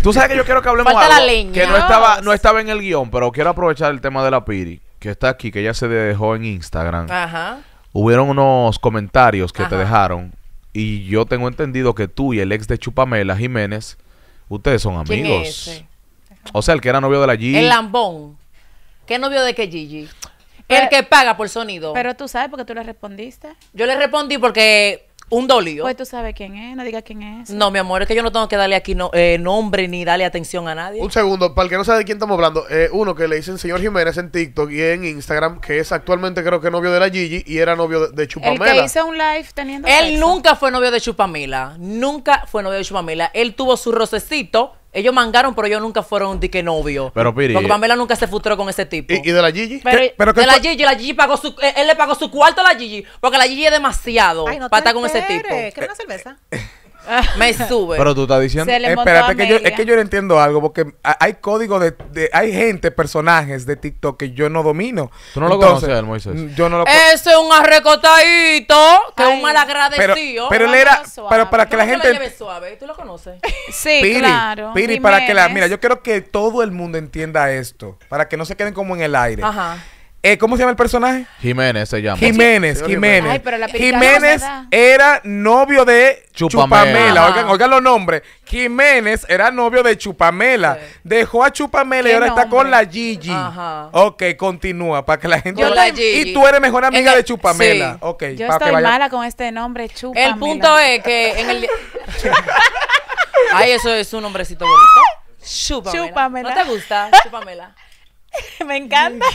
Tú sabes que yo quiero que hablemos Falta la algo leña. que no estaba en el guión, pero quiero aprovechar el tema de la Piri, que está aquí, que ella se dejó en Instagram. Ajá. Hubieron unos comentarios que te Ajá. dejaron y yo tengo entendido que tú y el ex de Chupamela, Jiménez, ustedes son ¿Quién amigos. es ese? O sea, el que era novio de la Gigi. El lambón. ¿Qué novio de qué, Gigi? El que paga por sonido. Pero tú sabes porque tú le respondiste. Yo le respondí porque un dolió. Pues tú sabes quién es, no digas quién es. No, mi amor, es que yo no tengo que darle aquí nombre ni darle atención a nadie. Un segundo, para el que no sabe de quién estamos hablando, uno que le dicen señor Jiménez en TikTok y en Instagram, que es actualmente creo que novio de la Gigi y era novio de El Chupamela. que hizo un live teniendo Él sexo. nunca fue novio de Chupamela. Nunca fue novio de Chupamela. Él tuvo su rocecito. Ellos mangaron, pero ellos nunca fueron de que novio. Pero, Piri, porque Pamela nunca se frustró con ese tipo. ¿Y de la Gigi? Pero, De la Gigi pagó él le pagó su cuarto a la Gigi. Porque la Gigi es demasiado Ay, no para te estar con ese tipo. esperes. ¿Quieres una cerveza? Me sube. Pero tú estás diciendo... Se le montó Espérate, a que yo, es Amelia. que yo no entiendo algo, porque hay códigos hay gente, personajes de TikTok que yo no domino. ¿Tú no lo conoces a él, Moisés? Yo no lo Ese es un arrecotadito, que es Ay, un malagradecido. pero él Vámonos era, suave. pero para que la ¿Cómo que gente... lleves suave? ¿Tú lo conoces? Sí, Piri, claro. Piri, para que Jiménez. mira, yo quiero que todo el mundo entienda esto, para que no se queden como en el aire. Ajá. ¿Cómo se llama el personaje? Jiménez se llama. Jiménez, Señor Jiménez. Ay, pero la Pirita Jiménez no se da. era novio de Chupamela. Chupamela. Ajá. Oigan los nombres. Jiménez era novio de Chupamela. Sí. Dejó a Chupamela y ¿Qué ahora está nombre? con la Gigi. Ajá. Ok, continúa, para que la gente... Con la Gigi. Y tú eres mejor amiga En de el- Chupamela. sí. Ok, Yo para que estoy vaya... mala con este nombre, chupa. El punto es que en el... Ay, eso es un nombrecito bonito. Chúpamela. Chúpamela. ¿No te gusta? Chúpamela. Me encanta.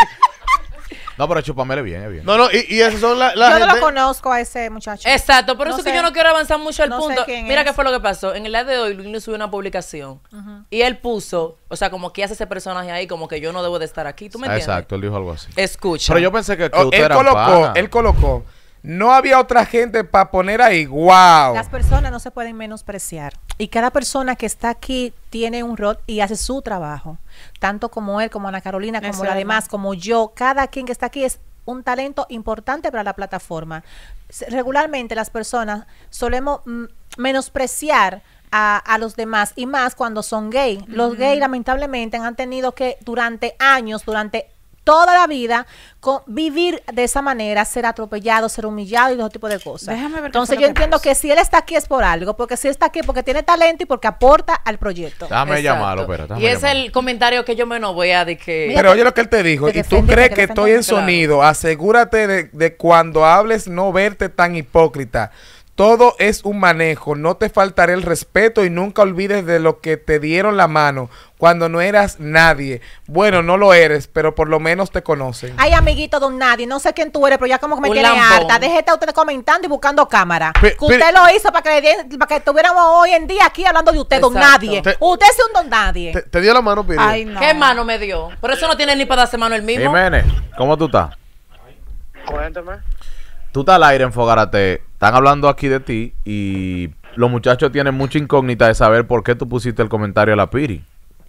No, pero Chupamela es bien, es bien. No, y esas son la Yo no gente... lo conozco a ese muchacho. Exacto, por eso No es que sé. yo no quiero avanzar mucho al No sé punto. quién Mira es. qué fue lo que pasó. En el día de hoy, Luis le subió una publicación y él puso, o sea, como que hace ese personaje ahí, como que yo no debo de estar aquí. ¿Tú me entiendes? Exacto, él dijo algo así. Escucha. Pero yo pensé que Oh, ustedes eran panas. él colocó. No había otra gente para poner ahí. ¡Wow! Las personas no se pueden menospreciar. Y cada persona que está aquí tiene un rol y hace su trabajo. Tanto como él, como Ana Carolina, como Eso la es demás, verdad. como yo. Cada quien que está aquí es un talento importante para la plataforma. Regularmente las personas solemos menospreciar a los demás y más cuando son gay. Los gays lamentablemente han tenido que durante años, durante toda la vida vivir de esa manera, ser atropellado, ser humillado y todo tipo de cosas. Déjame ver qué Entonces fue yo lo que entiendo pasó. que si él está aquí es por algo, porque si él está aquí porque tiene talento y porque aporta al proyecto. Déjame Exacto. llamarlo, espera. Y es el comentario que yo menos voy a de que... Pero oye lo que él te dijo. Te Y tú defendiste, crees te que estoy en defendiste. sonido. Asegúrate de cuando hables no verte tan hipócrita. Todo es un manejo. No te faltará el respeto y nunca olvides de lo que te dieron la mano cuando no eras nadie. Bueno, no lo eres, pero por lo menos te conocen. Ay, amiguito, don nadie, no sé quién tú eres, pero ya como que me Un tiene lambón. harta. Déjete usted comentando y buscando cámara. Pe- Que usted lo hizo para que estuviéramos hoy en día aquí hablando de usted, don Exacto. nadie. Te- Usted es un don nadie. Te dio la mano, Piri. Ay, no. ¿Qué mano me dio? Por eso no tiene ni para darse mano el mismo. Jiménez, ¿cómo tú estás? Cuéntame. Tú estás al aire en Fogarate. Están hablando aquí de ti y los muchachos tienen mucha incógnita de saber por qué tú pusiste el comentario a la Piri.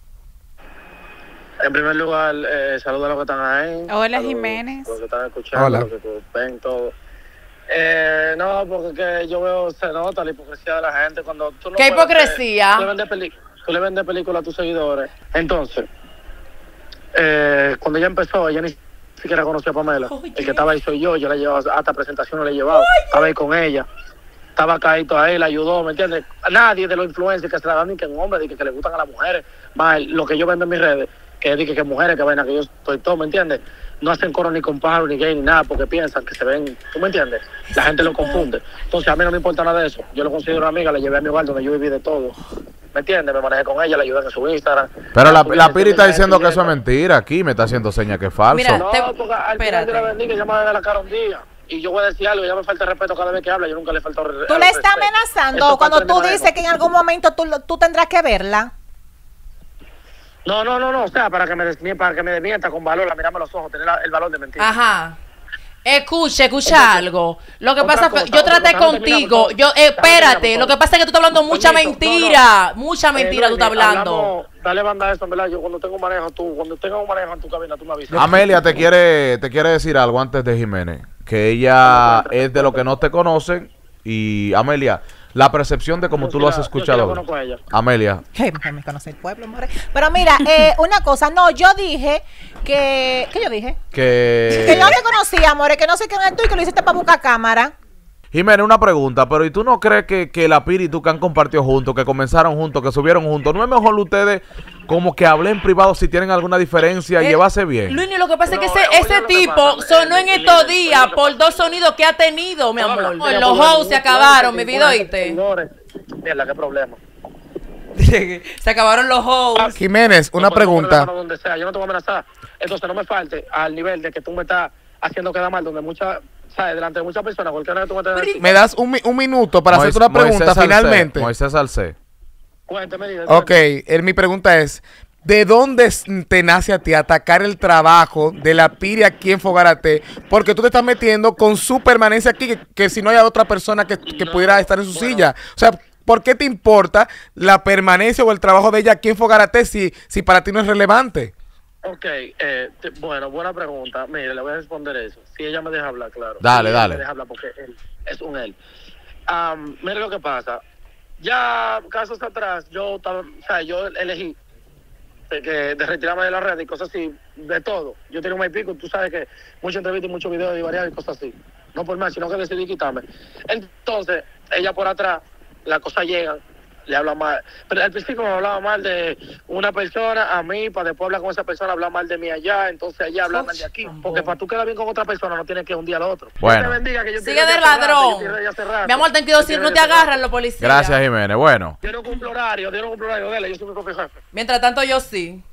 En primer lugar, saludos a los que están ahí. Hola, Saludos Jiménez. a los que están escuchando, Hola. los que ven todo. No, porque que yo veo, se nota la hipocresía de la gente cuando tú no ¿Qué puedes hipocresía? tú le vendes películas a tus seguidores. Entonces, cuando ella empezó, ella ni siquiera conoció a Pamela. Oye. El que estaba ahí soy yo la llevaba hasta presentaciones, le he llevado. Estaba ahí con ella. Estaba caído ahí, la ayudó, ¿me entiendes? A nadie de los influencers que se la dan ni que un hombre, ni que le gustan a las mujeres. Más lo que yo vendo en mis redes, que dije que mujeres, que vaina, que yo estoy todo, ¿me entiendes? No hacen coro ni con pájaro, ni gay, ni nada, porque piensan que se ven, ¿tú me entiendes? La gente lo confunde. Entonces a mí no me importa nada de eso. Yo lo considero una amiga, la llevé a mi hogar donde yo viví de todo. ¿Me entiendes? Me manejé con ella, la ayudé en su Instagram. Pero la Publicidad, Piri está diciendo que eso es publicidad. mentira. Aquí me está haciendo señas que es falso. Mira, No, porque al final de la bendiga ella me va a dar la cara un día. Y yo voy a decir algo, ella me falta respeto cada vez que habla, yo nunca le falto respeto. Tú le estás amenazando cuando tú dices que en algún momento tú tendrás que verla. No, o sea, para que me desmienta con valor, a mirarme a los ojos, tener el valor de mentir. Ajá. Escucha Entonces, algo. Lo que otra pasa fue, cosa, yo otra traté cosa, contigo. déjame Yo, terminar, por espérate, favor. lo que pasa es que tú estás hablando mucha Permiso, mentira. Mucha mentira tú estás Noemi, hablando. hablamos, dale banda a eso, en verdad. Yo cuando tengo un manejo, cuando tenga un manejo en tu cabina, tú me avisas. Amelia te quiere decir algo antes de Jiménez. Que ella es de los que no te conocen. Y Amelia, La percepción de cómo tú lo has Yo escuchado. conozco a ella. Amelia. Que me conoce el pueblo, more. Pero mira, una cosa, no, yo dije que... ¿Qué yo dije? Que Que... yo no te conocía, more, que no sé quién es tú y que lo hiciste para buscar cámara. Jiménez, una pregunta, pero ¿y tú no crees que la Piri y tú que han compartido juntos, que comenzaron juntos, que subieron juntos, no es mejor ustedes como que hablen en privado si tienen alguna diferencia y llevarse bien? Luis, lo que pasa es que No, ese oye, lo que tipo pasa, sonó en estos Lili, días oye, por 2 sonidos que ha tenido, mi amor. Mira, Los porque hosts se acabaron, mi vida, ¿oíste? Señores, mierda, qué problema. Se acabaron los hosts. Jiménez, una No, pues, no, pregunta. problema donde sea, yo no te voy a amenazar. Entonces no me falte al nivel de que tú me estás haciendo quedar mal, donde muchas, ¿sabes? Delante de muchas personas, cualquiera que tú me estés... Me das un minuto para hacerte una Moisés pregunta Salcé, finalmente. Moisés Salcé. Cuéntame, dime. Ok, mi pregunta es, ¿de dónde te nace a ti atacar el trabajo de la Piri aquí en Fogarate? Porque tú te estás metiendo con su permanencia aquí, que si no hay otra persona que pudiera estar en su silla. O sea, ¿por qué te importa la permanencia o el trabajo de ella aquí en Fogarate si para ti no es relevante? Ok, bueno, buena pregunta. Mire, le voy a responder eso. Si ella me deja hablar, claro. Dale, Si ella dale. me deja hablar porque él es un él. Mire lo que pasa. Ya casos atrás, yo elegí de retirarme de la red y cosas así, de todo. Yo tenía un mes y pico, tú sabes que muchas entrevistas y muchos videos de variados y cosas así. No por más, sino que decidí quitarme. Entonces, ella por atrás, las cosas llegan, le habla mal. Pero al principio me hablaba mal de una persona a mí, para después hablar con esa persona, hablar mal de mí allá, entonces allá hablar mal de aquí. Porque para tú quedar bien con otra persona no tienes que un día al otro. Bueno. Dios te bendiga, que yo Sigue tiré de ya hace rato, ladrón. yo tiré ya hace rato. Mi amor, ten cuidado si Yo no tiré te ya hace rato. agarran los policías. Gracias, Jiménez. Bueno. Yo no cumplo horario, dale, yo soy mi propio jefe. Mientras tanto, yo sí.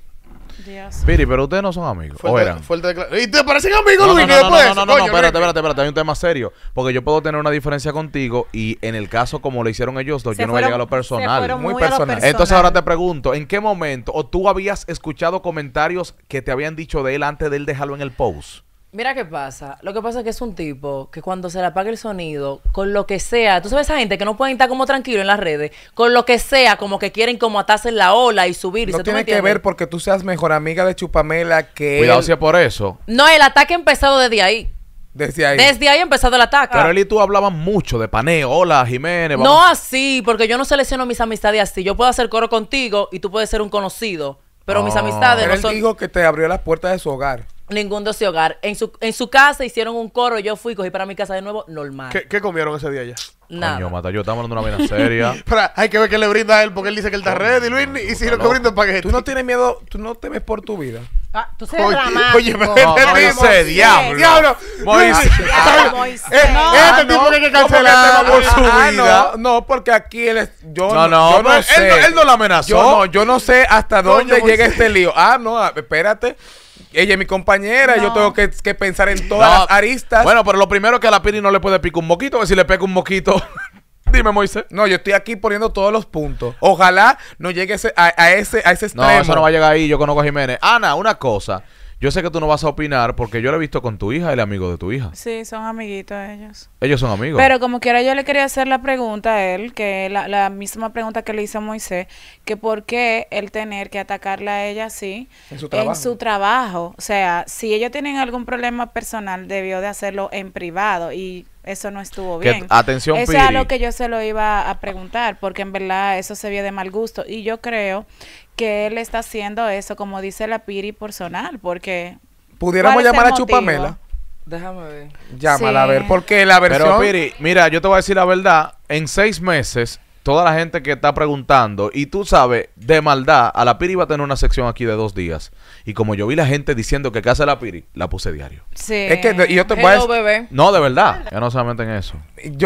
Dios. Piri, pero ustedes no son amigos. ¿O eran? ¿Y te parecen amigos, No, Luis? no, ¿Qué no, después? no, no, no, Coño, espérate, hay un tema serio. Porque yo puedo tener una diferencia contigo y en el caso como lo hicieron ellos dos, Se yo no voy a llegar a lo fueron- se personal. fueron Muy muy a lo personal. Entonces ahora te pregunto, ¿en qué momento o tú habías escuchado comentarios que te habían dicho de él antes de él dejarlo en el post? Mira qué pasa. Lo que pasa es que es un tipo que cuando se le apaga el sonido, con lo que sea, tú sabes esa gente que no pueden estar como tranquilo en las redes, con lo que sea, como que quieren como atarse en la ola y subir. No tiene que ver porque tú seas mejor amiga de Chupamela que Cuidado él si es por eso. No, el ataque ha empezado desde ahí. desde ahí. Desde ahí ha empezado el ataque. Pero él y tú hablaban mucho de paneo. Hola, Jiménez. No así, porque yo no selecciono mis amistades así. Yo puedo hacer coro contigo y tú puedes ser un conocido. Pero mis amistades Pero no él son dijo que te abrió las puertas de su hogar. ningún de ese hogar. En su casa hicieron un coro, yo fui, cogí para mi casa de nuevo, normal. ¿Qué comieron ese día ya? Nada. Coño, mata, yo estamos hablando de una vaina seria. Pero hay que ver qué le brinda a él, porque él dice que él está ready, Luis, y si lo que brinda es paquete. Tú no tienes miedo, tú no temes por tu vida. Ah, tú seres Oye, dramático. oye, pero No, este Moisés, tipo- diablo. Diablo. Moisés. Ah, Moisés. Este tipo que hay que cancelarlo por su vida. No, porque aquí él es. Yo No, yo pero sé. él no la amenazó. Yo no sé hasta dónde Coño, llega Moisés. este lío. Espérate. Ella es mi compañera, yo tengo que pensar en todas No. las aristas. Bueno, pero lo primero es que a la Piri no le puede picar un moquito, que si le pega un moquito. Dime, Moisés. No, yo estoy aquí poniendo todos los puntos. Ojalá no llegue a ese extremo. No, eso no va a llegar ahí. Yo conozco a Jiménez. Ana, una cosa. Yo sé que tú no vas a opinar porque yo lo he visto con tu hija y el amigo de tu hija. Sí, son amiguitos ellos. Ellos son amigos. Pero como quiera yo le quería hacer la pregunta a él, que la misma pregunta que le hizo a Moisés, que por qué él tener que atacarla a ella así En su trabajo. trabajo. O sea, si ellos tienen algún problema personal, debió de hacerlo en privado y eso no estuvo Que- bien. atención, Eso Piri. es lo que yo se lo iba a preguntar, porque en verdad eso se vio de mal gusto. Y yo creo que él está haciendo eso, como dice la Piri, personal, porque... Pudiéramos ¿cuál es el llamar a motivo? Chupamela. Déjame ver. Llámala Sí. a ver, porque la versión. Pero Piri, mira, yo te voy a decir la verdad. En 6 meses, toda la gente que está preguntando, y tú sabes, de maldad, a la Piri iba a tener una sección aquí de 2 días. Y como yo vi la gente diciendo que hace la Piri, la puse diario. Sí. Es que y yo te voy a Hello, bebé. No, de verdad. Ya no solamente en eso.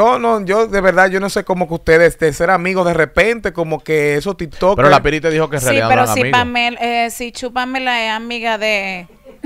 yo de verdad, yo no sé cómo que ustedes de ser amigos de repente, como que esos TikTok. Pero la Piri te dijo que en Sí, realidad pero no eran amigos. si Chupamela es amiga de...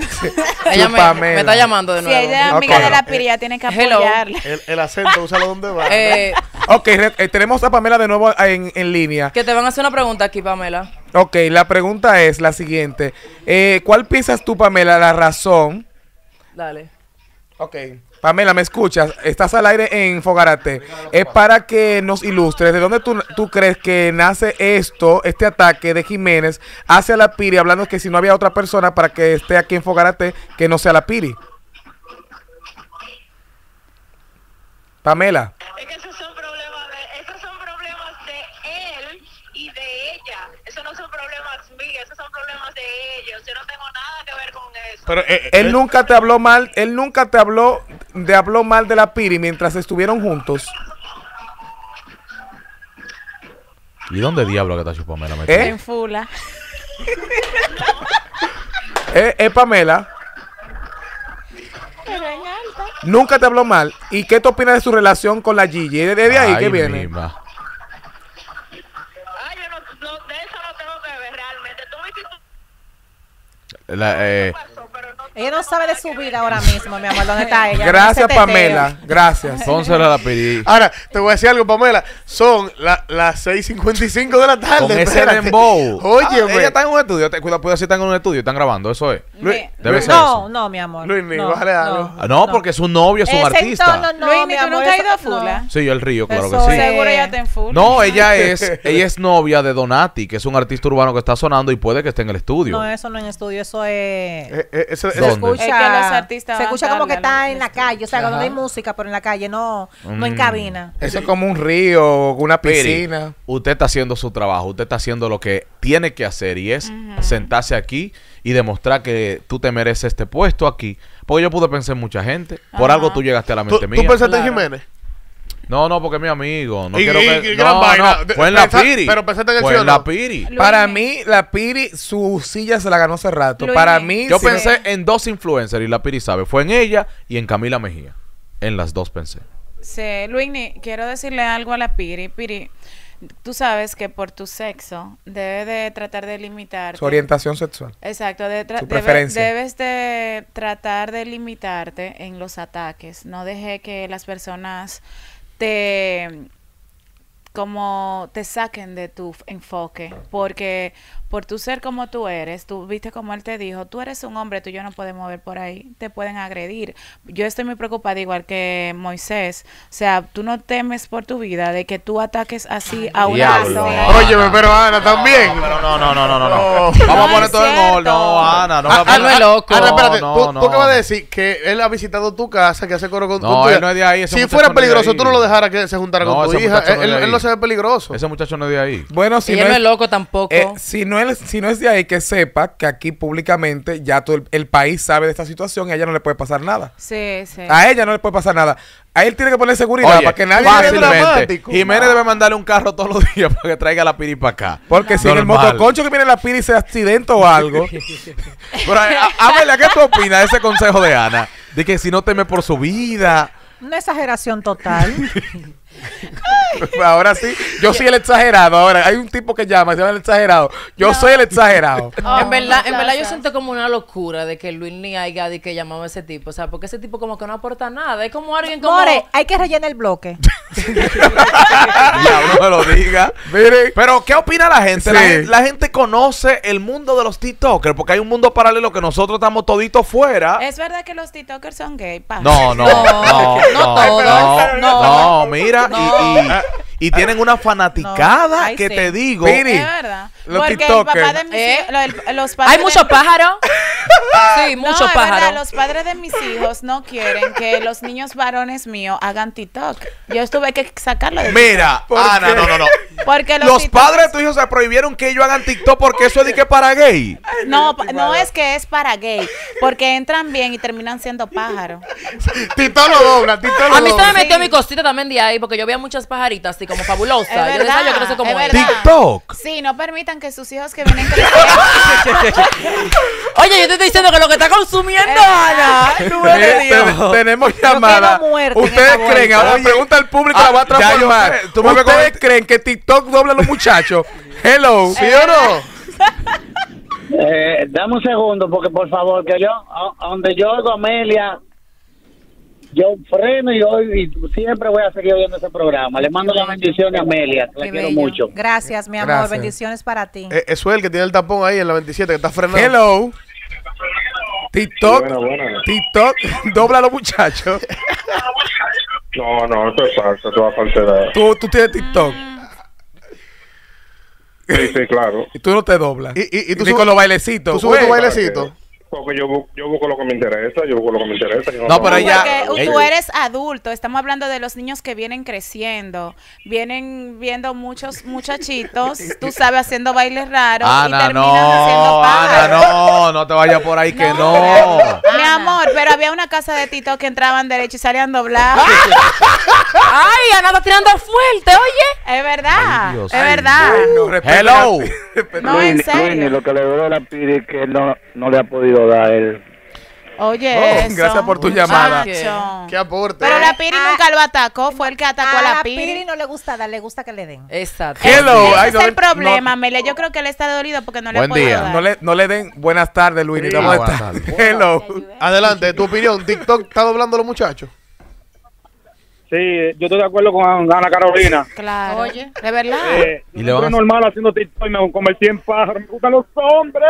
Ella me Chupamela. está llamando de Si nuevo. ella es Ok. amiga de la Piri, ella tiene que Hello. apoyarla. El acento, úsalo donde va. Ok, tenemos a Pamela de nuevo en línea. Que te van a hacer una pregunta aquí, Pamela. Ok, la pregunta es la siguiente. ¿Cuál piensas tú, Pamela, la razón? Dale. Ok. Pamela, ¿me escuchas? Estás al aire en Fogarate. Es para que nos ilustres de dónde tú crees que nace este ataque de Jiménez hacia la Piri, hablando que si no había otra persona para que esté aquí en Fogarate que no sea la Piri. Pamela. Es que esos son problemas Pero Él nunca te habló mal, él nunca te habló mal de la Piri mientras estuvieron juntos. ¿Y dónde diablo que está Chupamela metida? ¿Eh? En Fula. Pamela. Nunca te habló mal. ¿Y qué tú opinas de su relación con la Gigi? ¿Es de ahí que viene? Mima. Ay, yo de eso no tengo que ver realmente. Tú me hiciste Ella no sabe de su vida ahora mismo, mi amor. ¿Dónde está ella? Gracias, No se teteo. Pamela. Gracias. Pónsela a la Piri. Ahora, te voy a decir algo, Pamela. Son las 6:55 de la tarde. Con ese espérate. dembow. Óyeme. Ella está en un estudio. Cuidado, puede decir, están en un estudio. Están grabando. Eso es. Debe ser No, eso. no, mi amor. Luis, no, bájale algo. No, porque es un novio, es un Ese artista. entorno no, Luis, mi ¿tú amor, nunca has eso- ido a Fula? no. Sí, el Río, claro Eso que sí. es- Seguro ya está en Fula. No, ella es novia de Donati, que es un artista urbano que está sonando y puede que esté en el estudio. No, eso no en estudio, eso es... Eso- ¿Dónde? escucha, Es que los artistas se escucha van como que tarde está al en la estudio. calle, o sea, cuando Ajá. hay música, pero en la calle, no en cabina. Eso es como un río, una Piri, piscina. usted está haciendo su trabajo, usted está haciendo lo que tiene que hacer y es sentarse aquí y demostrar que tú te mereces este puesto aquí. Porque yo pude pensar en mucha gente. Por Ajá. algo tú llegaste a la ¿Tú mente mía. pensaste en Claro. Jiménez? No, porque es mi amigo. No Y- quiero y- que... y gran vaina. Fue en la Pensa- Piri. pero pensaste en el Fue sí o en la no. Piri. Para mí, la Piri, su silla se la ganó hace rato. Luis, Para mí, Yo si pensé en dos influencers y la Piri sabe. Fue en ella y en Camila Mejía. En las dos pensé. Sí, Luini, quiero decirle algo a la Piri. Piri, tú sabes que por tu sexo debes de tratar de limitarte. su orientación sexual. Exacto, Su preferencia. debes de tratar de limitarte en los ataques. No deje que las personas te saquen de tu enfoque, porque por tu ser como tú eres, tú viste como él te dijo, tú eres un hombre, tú y yo no podemos ver por ahí, te pueden agredir. Yo estoy muy preocupada igual que Moisés, o sea, tú no temes por tu vida de que tú ataques así a una Diablo. persona. Óyeme, pero Ana también. Pero no. Vamos No a poner es todo en orden. No, cierto. Ana, no. no es loco. Ana, espérate, No, tú acabas de decir que él ha visitado tu casa, que hace coro con No, tu hija. él no es de ahí, ese Si muchacho fuera no es de peligroso, ahí. tú no lo dejaras que se juntara No, con tu ese hija. muchacho no es de Él ahí. no se ve peligroso. Ese muchacho no es de ahí. Bueno, si Ella no es loco tampoco. si no es de ahí, que sepa que aquí públicamente ya todo el país sabe de esta situación y a ella no le puede pasar nada. Sí, sí. A ella no le puede pasar nada. A él tiene que poner seguridad Oye, para que nadie... fácilmente. dramático. Jiménez debe mandarle un carro todos los días para que traiga la Piri para acá. Porque si en el Normal. motoconcho que viene la Piri se accidenta o algo... Pero, Amelia, ¿qué tú opinas de ese consejo de Ana? De que si no teme por su vida. Una exageración total. Ahora sí, yo soy el exagerado. Ahora hay un tipo que llama, se llama el exagerado. Yo soy el exagerado. En verdad yo siento como una locura de que Luis ni haya de que llamaba a ese tipo, o sea, porque ese tipo como que no aporta nada, es como alguien como... More, hay que rellenar el bloque. Ya uno me lo diga. Miren, Pero, ¿qué opina la gente? Sí. La gente conoce el mundo de los TikTokers porque hay un mundo paralelo que nosotros estamos toditos fuera. Es verdad que los TikTokers son gay, pa. No, mira, y tienen una fanaticada No, ahí que sí. te digo. Piri, Es verdad. los Porque TikTokers. el papá de mis hijos, los padres Hay de- muchos pájaros. Sí, No, muchos es verdad, pájaros. los padres de mis hijos no quieren que los niños varones míos hagan TikTok. Yo tuve que sacarlo de Mira, Ana, qué? no. porque Los TikTokers- padres de tu hijo se prohibieron que ellos hagan TikTok porque eso es de que para gay. no es que es para gay, porque entran bien y terminan siendo pájaros. Tito lo dobla, Tito lo A mí se me dobla. metió mi cosita también de ahí porque yo veía muchas pajaritas así como fabulosas. Es Yo decía, verdad, yo quiero ser como es ella. verdad. TikTok. Sí, no permitan que sus hijos que vienen creciendo. Oye, yo te estoy diciendo que lo que está consumiendo Ana. Tú eres Dios. tenemos llamada. quedo muerta en Ustedes esta creen, vuelta. ahora pregunta al público, la va a ya yo transformar. sé, tú me ves con ¿Ustedes creen que TikTok dobla a los muchachos? Hello. ¿Sí o no? Dame un segundo, porque por favor, que yo, a donde yo oigo a Amelia, yo freno y siempre voy a seguir oyendo ese programa. Le mando la bendición a Amelia, que la Qué quiero bello. mucho. Gracias, mi amor. Gracias. Bendiciones para ti. Eso es el que tiene el tapón ahí en la 27 que está frenando. Hello. TikTok. Buena. TikTok dobla a los muchachos. No, eso es falso, toda falsedad. Tú tienes TikTok. Sí, claro. Y tú no te doblas. Y tú Ni subes- con los bailecitos. ¿Tú subes tu Güey. bailecito? Porque yo busco lo que me interesa, yo busco lo que me interesa. Yo No, pero ella- Porque ella- tú eres adulto, estamos hablando de los niños que vienen creciendo, vienen viendo muchos muchachitos, tú sabes, haciendo bailes raros y Ana, terminan haciendo no, Ana, pájaros. no te vayas por ahí que no. Mi amor, pero había una casa de Tito que entraban derecho y salían doblados. Ay, Ana está tirando fuerte, oye. Es verdad, Ay, Dios es mío. verdad. No, respeta Hello. la- No, en serio. lo que le duele a la Piri es que no le ha podido dar él. Oye, Oh, eso, gracias por tu muchacho. llamada. Qué aporte. Pero la Piri nunca lo atacó, fue el que atacó a la Piri. no le gusta dar, le gusta que le den. Exacto. Hello. Ese Ay, es no el le- problema, no- Amelia. Yo creo que él está dolido porque no le Buen ha podido día. dar. No le den buenas tardes, Luis. Sí. ¿Cómo Buenas estás? tardes. Hello. Adelante, tu opinión. TikTok está doblando a los muchachos. Sí, yo estoy de acuerdo con Ana Carolina. Claro. Oye. de verdad. Y le van a- Es normal haciendo TikTok y me convertí en pájaro. Me gustan los hombres.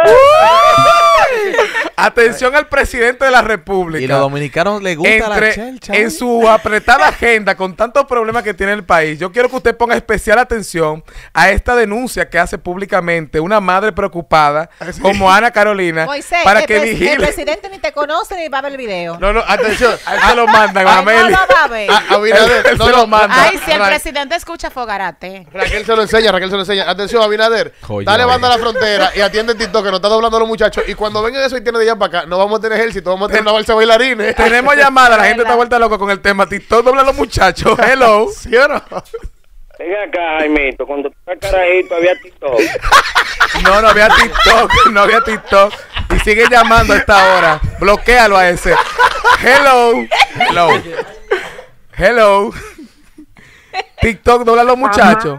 Atención al presidente de la República. Y los dominicanos les gusta la Entre, chelcha. en su apretada agenda con tantos problemas que tiene el país, yo quiero que usted ponga especial atención a esta denuncia que hace públicamente una madre preocupada como Ana Carolina Moisés, para que el vigile. presidente ni te conoce ni va a ver el video. No, atención. A él se lo mandan, Ay, Amelia. no lo va a ver. Abinader, Él se lo manda. Ay, si el presidente escucha Fogarate. Raquel se lo enseña, Raquel se lo enseña. Atención, Abinader. Joya, Dale banda a la vaya. frontera y atiende el TikTok que nos está doblando a los muchachos. Y cuando vengan eso y tienen de allá para acá, no vamos a tener ejército, vamos a tener una balsa de bailarines. Tenemos llamada, la gente está vuelta loca con el tema. TikTok dobla a los muchachos. Hello. ¿Sí o no? Ven acá, Jaimito, cuando tú eras carajito había TikTok. No había TikTok, no había TikTok. Y sigue llamando a esta hora. Bloquéalo a ese. Hello. Hello. Hello. TikTok dobla a los muchachos.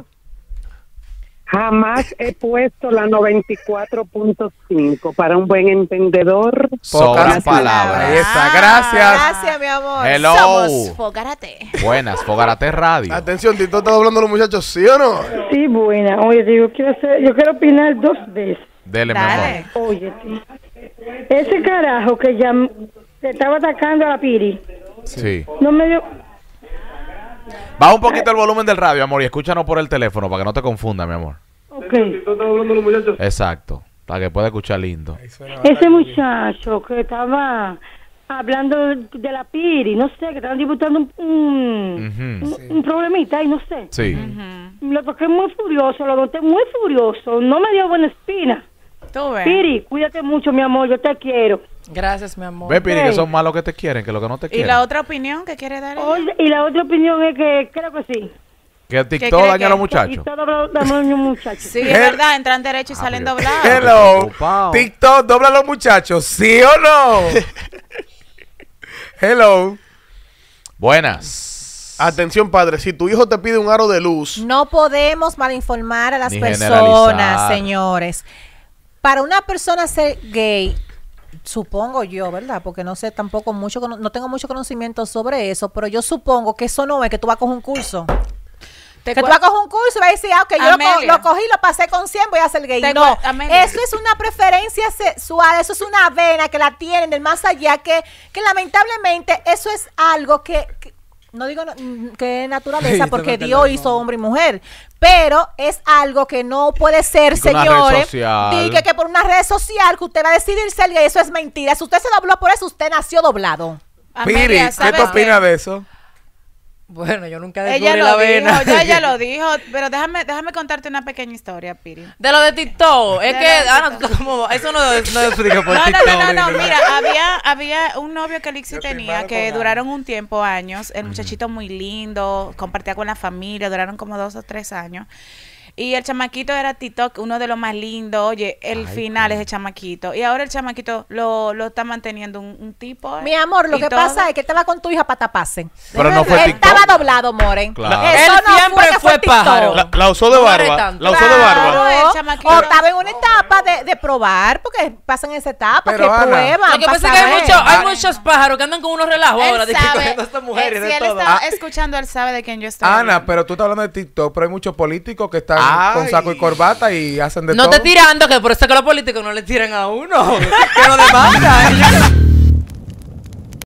Jamás he puesto la 94.5 para un buen entendedor. Sobran palabras. Ahí está, gracias. Gracias, mi amor. Hello. Somos Fogarate. Buenas, Fogarate Radio. Atención, TikTok está doblando a los muchachos, ¿sí o no? Sí, buena. Oye, yo quiero opinar dos veces. Dele, mi amor. Dale. Oye, ese carajo que ya te estaba atacando a la Piri, Sí. no me dio... Baja un poquito el volumen del radio, amor, y escúchanos por el teléfono para que no te confunda, mi amor. Ok. Exacto. Para que pueda escuchar lindo. Ese muchacho que estaba hablando de la Piri, no sé, que estaban disputando un problemita y no sé. Sí. Lo toqué muy furioso, lo noté muy furioso, no me dio buena espina. Tú ves. Piri, cuídate mucho, mi amor, yo te quiero. Gracias, mi amor. Ve, Piri, que son malos que te quieren, que lo que no te ¿Y quieren. la otra opinión que quiere dar? ella? Oye, y la otra opinión es que creo que sí. Que ¿Qué TikTok cree daña a que- los Y muchachos. todo daño a muchachos. Sí, es verdad, entran derecho y salen pero- doblados. Hello. Preocupado. TikTok dobla a los muchachos. ¿Sí o no? Hello. Buenas. Atención, padre, si tu hijo te pide un aro de luz, No podemos malinformar a las Ni personas, generalizar. señores. Para una persona ser gay, supongo yo, ¿verdad? Porque no sé tampoco mucho, no tengo mucho conocimiento sobre eso, pero yo supongo que eso no es que tú vas a coger un curso. Te Que tú cua- vas a coger un curso y vas a decir, ok, yo Amelia. lo cogí, lo pasé con 100, voy a ser gay. Te No, cua- Amelia. eso es una preferencia sexual, eso es una vena que la tienen del más allá, que lamentablemente eso es algo que no digo que es naturaleza, Sí, porque no, Dios no. hizo hombre y mujer, pero es algo que no puede ser, Y que una red señores, social. y que por una red social que usted va a decidir ser gay, eso es mentira. Si usted se dobló por eso, usted nació doblado. Piri, Amelia, ¿qué ¿sabes te opinas de eso? Bueno, yo nunca Ella descubrí lo la vena. dijo, ya ella lo dijo, pero déjame contarte una pequeña historia, Piri. De lo de TikTok. Es De que, lo de Ana, tú como, eso no explica por No, TikTok. no, mira, había un novio que Lixi tenía que duraron un tiempo, años, el muchachito muy lindo, compartía con la familia, duraron como 2 o 3 años. Y el chamaquito era TikTok, uno de los más lindos. Oye, el final es el chamaquito. Y ahora el chamaquito lo está manteniendo un tipo. Mi amor, lo y que todo. pasa es que él estaba con tu hija para taparse. Pero no fue Él TikTok. estaba doblado, More. Claro. Eso Él no siempre que fue TikTok. pájaro. la usó de No barba. eres tanto. La usó de barba. Claro. el chamaquito. O estaba en una etapa de probar, porque pasan esa etapa, Pero, que Ana, prueban. Lo que pa' pasa es que saber. hay muchos pájaros que andan con unos relajos Él ahora de que sabe, cogiendo a estas mujeres si de él todo. está escuchando, él sabe de quién yo estoy. Ana, hablando. pero tú estás hablando de TikTok, pero hay muchos políticos que están Ay. con saco y corbata y hacen de No todo. te tirando, que por eso es que los políticos no le tiran a uno. Que lo demandan.